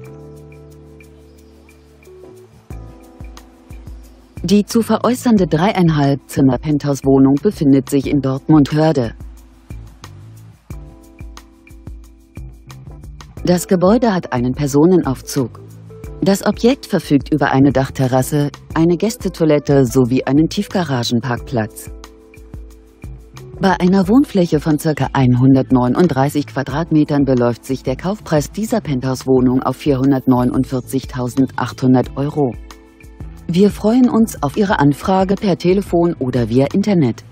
Die zu veräußernde 3,5 Zimmer Penthouse-Wohnung befindet sich in Dortmund-Hörde. Das Gebäude hat einen Personenaufzug. Das Objekt verfügt über eine Dachterrasse, eine Gästetoilette sowie einen Tiefgaragenparkplatz. Bei einer Wohnfläche von ca. 139 Quadratmetern beläuft sich der Kaufpreis dieser Penthouse-Wohnung auf 449.800 €. Wir freuen uns auf Ihre Anfrage per Telefon oder via Internet.